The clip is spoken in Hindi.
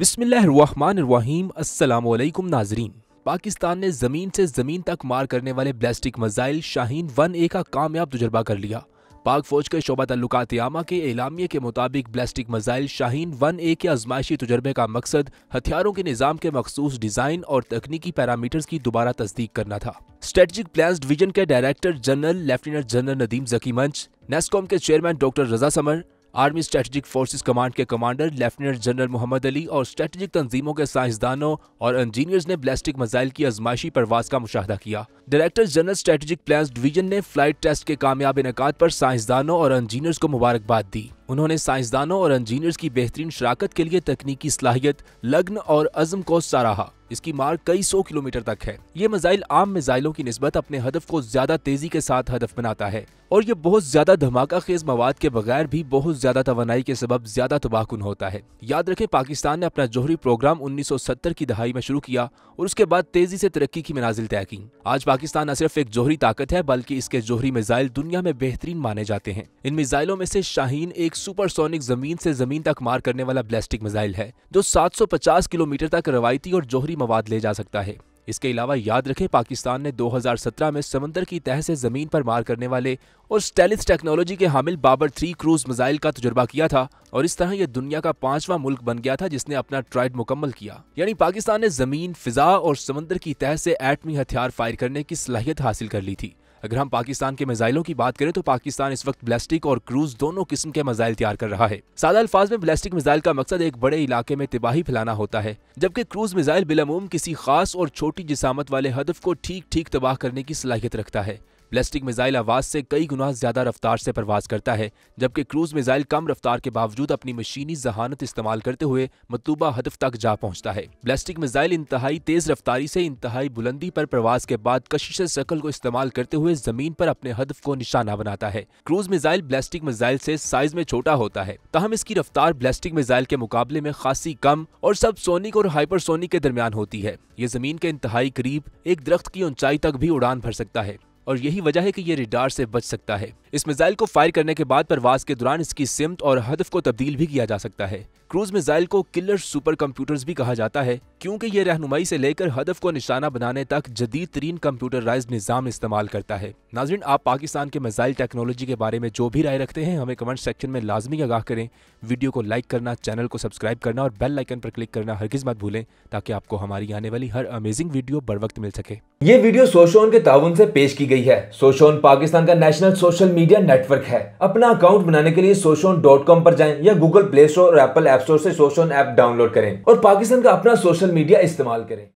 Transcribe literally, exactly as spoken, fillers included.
बिस्मिल्लाहिर्रहमानिर्रहीम। अस्सलामुअलैकुम नाजरीन। पाकिस्तान ने ज़मीन से ज़मीन तक मार करने वाले ballistic missile Shaheen one A का कामयाब तजुर्बा कर लिया। पाक फौज के शोबा तल्लुकात यामा के एलामिये के मुताबिक ballistic missile Shaheen one A के आजमाइशी तजुर्बे का मकसद हथियारों के निज़ाम के मखसूस डिज़ाइन और तकनीकी पैरामीटर्स की दोबारा तस्दीक करना था। स्ट्रेटेजिक प्लान्स डिवीजन के director general lieutenant general Nadeem Zaki Manj, NESCOM के chairman doctor Raza Samar, army strategic forces command के commander lieutenant general Mohammad Ali और स्ट्रेटेजिक तंजीमों के साइंसदानों और इंजीनियर्स ने बैलिस्टिक मिसाइल की आजमाइशी परवाज का मुशाहदा किया। Director general strategic plans division ने फ्लाइट टेस्ट के कामयाब इनेकाद पर साइंसदानों और इंजीनियर्स को मुबारकबाद दी। उन्होंने साइंसदानों और इंजीनियर्स की बेहतरीन शराकत के लिए तकनीकी सलाहियत, लग्न और अज़्म को सराहा। इसकी मार कई सौ किलोमीटर तक है। ये मिसाइल आम मिसाइलों की निस्बत अपने हदफ को ज्यादा तेजी के साथ हदफ बनाता है और ये बहुत ज्यादा धमाका खेज मवाद के बगैर भी बहुत ज्यादा तवानाई के सबब ज्यादा तबाहकुन होता है। याद रखें, पाकिस्तान ने अपना जोहरी प्रोग्राम उन्नीस सौ सत्तर की दहाई में शुरू किया और उसके बाद तेजी से तरक्की की मनाजिल तय की। आज पाकिस्तान न सिर्फ एक जोहरी ताकत है बल्कि इसके जोहरी मिसाइल दुनिया में बेहतरीन माने जाते हैं। इन मिसाइलों में से शाहीन एक सुपरसोनिक जमीन से जमीन तक मार करने वाला बैलिस्टिक मिसाइल है जो सात सौ पचास किलोमीटर तक रवायती और जोहरी मवाद ले जा सकता है। इसके अलावा याद रखें, पाकिस्तान ने दो हज़ार सत्रह में समंदर की तह से जमीन पर मार करने वाले और स्टेलिथ टेक्नोलॉजी के हामिल बाबर थ्री क्रूज मिसाइल का तजुर्बा किया था और इस तरह यह दुनिया का पांचवा मुल्क बन गया था जिसने अपना ट्राइड मुकम्मल किया। यानी पाकिस्तान ने जमीन, फिजा और समंदर की तह से एटमी हथियार फायर करने की सलाहियत हासिल कर ली थी। अगर हम पाकिस्तान के मिसाइलों की बात करें तो पाकिस्तान इस वक्त बैलिस्टिक और क्रूज दोनों किस्म के मिसाइल तैयार कर रहा है। सादा अल्फाज में बैलिस्टिक मिसाइल का मकसद एक बड़े इलाके में तबाही फैलाना होता है, जबकि क्रूज मिसाइल बिलअमूम किसी खास और छोटी जिसामत वाले हदफ को ठीक ठीक तबाह करने की सलाहियत रखता है। बैलिस्टिक मिसाइल आवाज से कई गुना ज्यादा रफ्तार से परवाज करता है, जबकि क्रूज मिसाइल कम रफ्तार के बावजूद अपनी मशीनी जहानत इस्तेमाल करते हुए मतलूबा हदफ तक जा पहुंचता है। बैलिस्टिक मिसाइल इंतहाई तेज रफ्तारी से इंतहाई बुलंदी पर प्रवास के बाद कशिश शकल को इस्तेमाल करते हुए जमीन पर अपने हदफ को निशाना बनाता है। क्रूज मिसाइल बैलिस्टिक मिसाइल से साइज में छोटा होता है, तहम इसकी रफ्तार बैलिस्टिक मिसाइल के मुकाबले में खासी कम और सब सोनिक और हाइपरसोनिक के दरमियान होती है। ये जमीन के इंतहाई करीब एक दरख्त की ऊंचाई तक भी उड़ान भर सकता है और यही वजह है कि यह रडार से बच सकता है। इस मिसाइल को फायर करने के बाद परवाज के दौरान इसकी सिमत और हदफ को तब्दील भी किया जा सकता है। क्रूज मिसाइल को किलर सुपर कंप्यूटर्स भी कहा जाता है क्योंकि यह रहनुमाई से लेकर हदफ को निशाना बनाने तक जदीद तरीन कंप्यूटराइज्ड निजाम इस्तेमाल करता है। नाज़रीन, आप पाकिस्तान के मिसाइल टेक्नोलॉजी के बारे में जो भी राय रखते हैं हमें कमेंट सेक्शन में लाजमी आगाह करें। वीडियो को लाइक करना, चैनल को सब्सक्राइब करना और बेल आइकन पर क्लिक करना हरगिज मत भूलें ताकि आपको हमारी आने वाली हर अमेजिंग वीडियो बर वक्त मिल सके। ये वीडियो सोशोन के ताउन से पेश की गई है। सोशोन पाकिस्तान का नेशनल सोशल मीडिया नेटवर्क है। अपना अकाउंट बनाने के लिए सोशोन डॉट कॉम पर जाएं या गूगल प्ले स्टोर और एप्पल ऐप स्टोर से सोशोन ऐप डाउनलोड करें और पाकिस्तान का अपना सोशल मीडिया इस्तेमाल करें।